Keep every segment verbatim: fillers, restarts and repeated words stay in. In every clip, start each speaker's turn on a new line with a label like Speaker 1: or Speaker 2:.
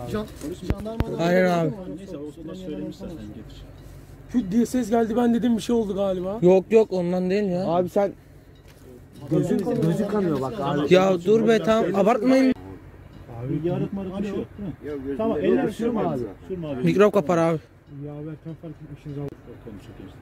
Speaker 1: Jandarma.
Speaker 2: Aynen abi.
Speaker 3: Neyse o da söylemiş zaten getir.
Speaker 1: Küt diye ses geldi, ben dedim bir şey oldu galiba.
Speaker 2: Yok yok ondan değil ya.
Speaker 4: Abi sen gözün gözün kanıyor bak abi.
Speaker 2: Ya dur be tamam abartmayın.
Speaker 3: Bilgi arıtmadık bir şey yok.
Speaker 4: Tamam eller sürme abi.
Speaker 3: Sürme abi.
Speaker 2: Mikrop kapar abi.
Speaker 1: Ya verken fark etmişsiniz abi.
Speaker 3: Konuşuyor gençler.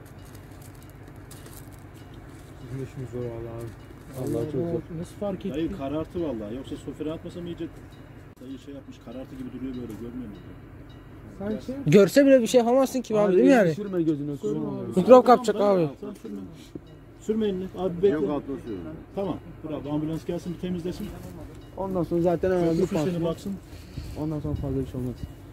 Speaker 1: Bizim işimiz zor valla abi.
Speaker 4: Allah çok zor.
Speaker 1: Nasıl fark etti?
Speaker 3: Dayı karartı vallahi. Yoksa sofraya atmasam iyice dayı şey yapmış. Karartı gibi duruyor böyle, görmüyor musun?
Speaker 1: Sen şey...
Speaker 2: Görse bile bir şey yapamazsın ki abi, değil mi yani?
Speaker 4: Sürme gözünü. Sürme.
Speaker 2: Mikrop kapacak abi.
Speaker 3: Sen sürme. Sürme elini. Abi bekle. Tamam. Bravo. Ambulans gelsin bir temizlesin.
Speaker 4: Ondan sonra zaten hemen bir
Speaker 3: Bir fişini
Speaker 4: pansuman.
Speaker 3: baksın.
Speaker 4: Ondan sonra fazla bir şey olmaz.